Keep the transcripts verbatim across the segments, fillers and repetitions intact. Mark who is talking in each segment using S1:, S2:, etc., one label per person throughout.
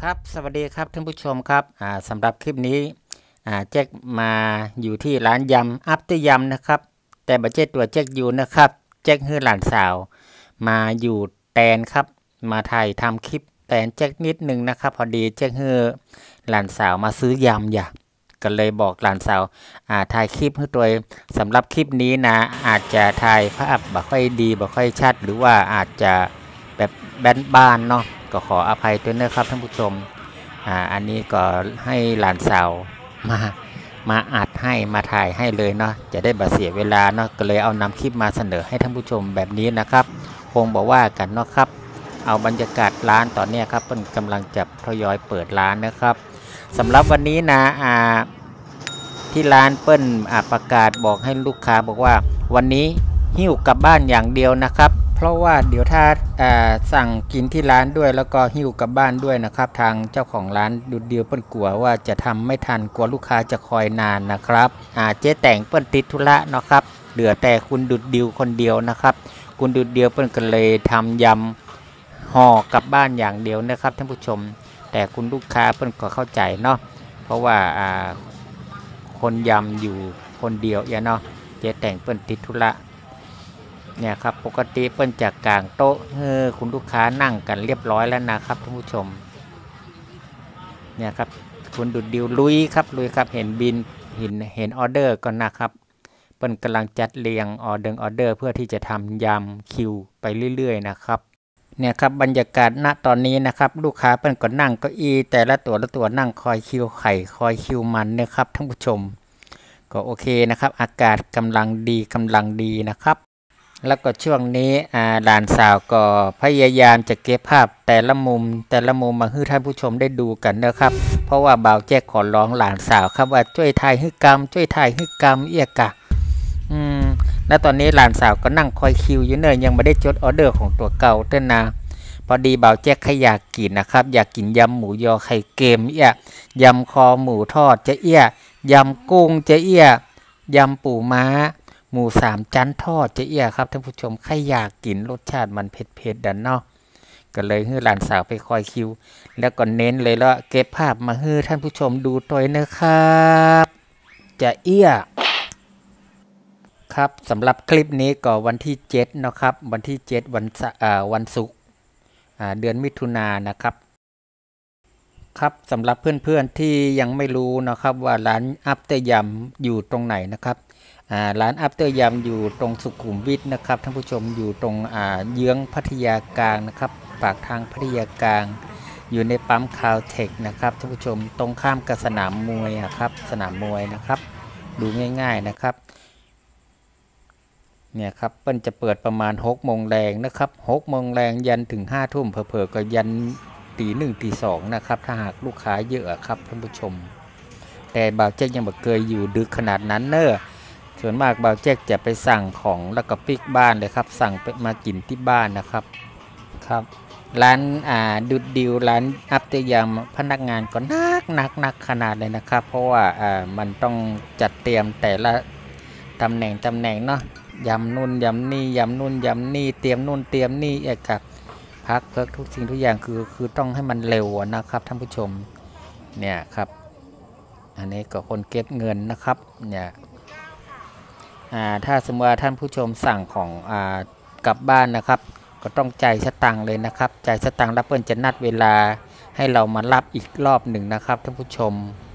S1: ครับสวัสดีครับท่านผู้ชมครับอ่าสำหรับคลิปนี้อ่าแจ็คมาอยู่ที่ร้านยำอัพเตอร์ยำนะครับแต่บัจเจตตัวแจ็คอยู่นะครับแจ็คฮือหลานสาวมาอยู่แตนครับมาถ่ายทำคลิปแตนแจ็คนิดนึงนะครับพอดีแจ็คฮือหลานสาวมาซื้อยำอย่าก็เลยบอกหลานสาวอ่าถ่ายคลิปให้ตัวสำหรับคลิปนี้นะอาจจะถ่ายภาพบ่ค่อยดีบ่ค่อยชัดหรือว่าอาจจะแบบแบนบ้านเนาะก็ขออภัยด้วยนะครับท่านผู้ชมอ่าอันนี้ก็ให้หลานสาวมามาอัดให้มาถ่ายให้เลยเนาะจะได้บ่เสียเวลาเนาะก็เลยเอานำคลิปมาเสนอให้ท่านผู้ชมแบบนี้นะครับคงบอกว่ากันเนาะครับเอาบรรยากาศร้านตอนนี้ครับเป็นกำลังจะทยอยเปิดร้านนะครับสำหรับวันนี้นะอ่าที่ร้านเปิ้ลประกาศบอกให้ลูกค้าบอกว่าวันนี้หิ้วกลับบ้านอย่างเดียวนะครับเพราะว่าเดี๋ยวถ้าสั่งกินที่ร้านด้วยแล้วก็หิ้วกลับบ้านด้วยนะครับทางเจ้าของร้านดุดเดียวเปิ้ลกลัวว่าจะทำไม่ทันกลัวลูกค้าจะคอยนานนะครับเจ๊แต่งเปิ้ลติดธุระเนาะครับเหลือแต่คุณดุดเดียวคนเดียวนะครับคุณดุดเดียวเปิ้ลก็เลยทำยำห่อกลับบ้านอย่างเดียวนะครับท่านผู้ชมแต่คุณลูกค้าเปิ้ลก็เข้าใจเนาะเพราะว่าคนยำอยู่คนเดียวเนาะเจ๊แต่งเปิ้ลติดธุระเนี่ยครับปกติเปิ้ลจากกลางโต๊ะเฮ้อคุณลูกค้านั่งกันเรียบร้อยแล้วนะครับท่านผู้ชมเนี่ยครับคุณดุดดิวลุยครับลุยครับเห็นบินเห็นเห็นออเดอร์ก่อนนะครับเปิ้ลกำลังจัดเรียงออเดอร์ออเดอร์เพื่อที่จะทำยำคิวไปเรื่อยๆนะครับเนี่ยครับบรรยากาศณตอนนี้นะครับลูกค้าเปิ้ลก็นั่งเก้าอี้แต่ละตัวละตัวนั่งคอยคิวไข่คอยคิวมันเนี่ยครับท่านผู้ชมก็โอเคนะครับอากาศกำลังดีกำลังดีนะครับแล้วก็ช่วงนี้หลานสาวก็พยายามจะเก็บภาพแต่ละมุมแต่ละมุมมาให้ท่านผู้ชมได้ดูกันนะครับเพราะว่าบ่าวแจ๊กขอร้องหลานสาวครับว่าช่วยถ่ายให้กรรมช่วยถ่ายให้กรรมเอียกะอืมแล้วตอนนี้หลานสาวก็นั่งคอยคิวอยู่เนยยังไม่ได้จดออเดอร์ของตัวเก่าเต้นนะพอดีบ่าวแจ๊กอยากกินนะครับอยากกินยำหมูยอไข่เค็มเอียยำคอหมูทอดจะเอียยำกุ้งจะเอียยำปูม้าหมูสามชั้นทอดจะเอียครับท่านผู้ชมใครอยากกินรสชาติมันเผ็ดๆดันเนาะก็เลยให้หลานสาวไปคอยคิวแล้วก็เน้นเลยแล้วเก็บภาพมาให้ท่านผู้ชมดูตัวนะครับจะเอียครับสำหรับคลิปนี้ก็วันที่เจ็ดนะครับวันที่เจ็ดวันอ่าวันศุกร์อ่าเดือนมิถุนายนนะครับครับสำหรับเพื่อนๆที่ยังไม่รู้นะครับว่าร้านอัพเตอร์ยำอยู่ตรงไหนนะครับร้านอัพเตอร์ยำอยู่ตรงสุขุมวิทนะครับท่านผู้ชมอยู่ตรงเยื้องพัทยากลางนะครับปากทางพัทยากลางอยู่ในปั๊มคาวเทคนะครับท่านผู้ชมตรงข้ามกับสนามมวยครับสนามมวยนะครับดูง่ายๆนะครับเนี่ยครับเปิ้ลจะเปิดประมาณหกโมงแรงนะครับหกโมงแรงยันถึงห้าทุ่มเผลอๆก็ยันตีหนึ่งตีสองนะครับถ้าหากลูกค้าเยอะครับท่านผู้ชมแต่บ่าวแจ๊กยังบ่เคยอยู่ดึกขนาดนั้นเนอะส่วนมากบ่าวแจ๊กจะไปสั่งของแล้วก็ปิกบ้านเลยครับสั่งไปมากินที่บ้านนะครับครับร้านอ่าดุดดิวร้านอัพเตอร์ยำพนักงานก็นักนักนักขนาดเลยนะครับเพราะว่าอ่ามันต้องจัดเตรียมแต่ละตำแหน่งตำแหน่งเนาะยำนู่นยำนี่ยำนู่นยำนี่เตรียมนู่นเตรียมนี่เอกครับพักเพิกทุกสิ่งทุกอย่างคือคือต้องให้มันเร็วนะครับท่านผู้ชมเนี่ยครับอันนี้ก็คนเก็บเงินนะครับเนี่ยถ้าสมมติว่าท่านผู้ชมสั่งของกลับบ้านนะครับก็ต้องจ่ายสตังค์เลยนะครับจ่ายสตังค์แล้วเปิ้ลจะนัดเวลาให้เรามารับอีกรอบหนึ่งนะครับท่านผู้ชม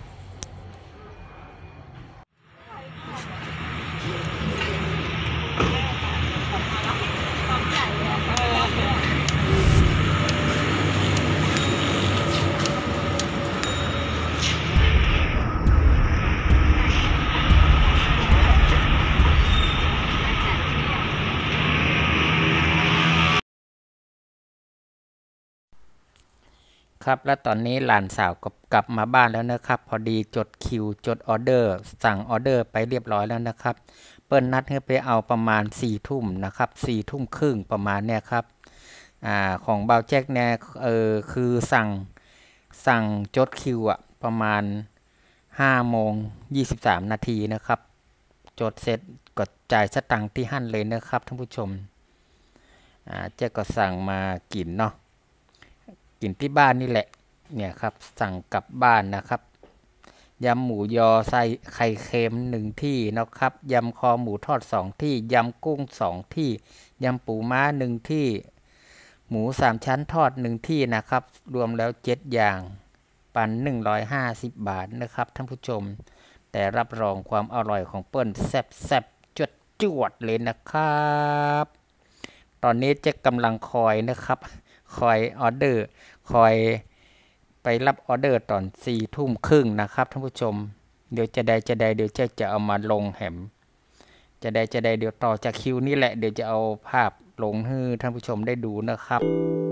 S1: ครับและตอนนี้หลานสาวก็กลับมาบ้านแล้วนะครับพอดีจดคิวจดออเดอร์สั่งออเดอร์ไปเรียบร้อยแล้วนะครับเปิ้ลนัดให้ไปเอาประมาณสี่ทุ่มนะครับสี่ทุ่มครึ่งประมาณเนี่ยครับอ่าของบ่าวแจ๊กเนี่ยเออคือสั่งสั่งจดคิวอ่ะประมาณห้าโมงยี่สิบสามนาทีนะครับจดเสร็จก็จ่ายสตังค์ที่หั่นเลยนะครับท่านผู้ชมอ่าแจ๊กก็สั่งมากินเนาะกินที่บ้านนี่แหละเนี่ยครับสั่งกลับบ้านนะครับยำหมูยอใส่ไข่เค็มหนึ่งที่นะครับยำคอหมูทอดสองที่ยำกุ้งสองที่ยำปูม้าหนึ่งที่หมูสามชั้นทอดหนึ่งที่นะครับรวมแล้วเจ็ดอย่างปันหนึ่งร้อยห้าสิบบาทนะครับท่านผู้ชมแต่รับรองความอร่อยของเปิ้ลแซ่บแซ่บจวดจวดเลยนะครับตอนนี้เจ๊กำลังคอยนะครับคอยออเดอร์คอยไปรับออเดอร์ตอนสี่ทุ่มครึ่งนะครับท่านผู้ชมเดี๋ยวจะได้จะได้เดี๋ยวเจ๊จะเอามาลงแหมจะได้จะได้เดี๋ยวต่อจากคิวนี่แหละเดี๋ยวจะเอาภาพลงให้ท่านผู้ชมได้ดูนะครับ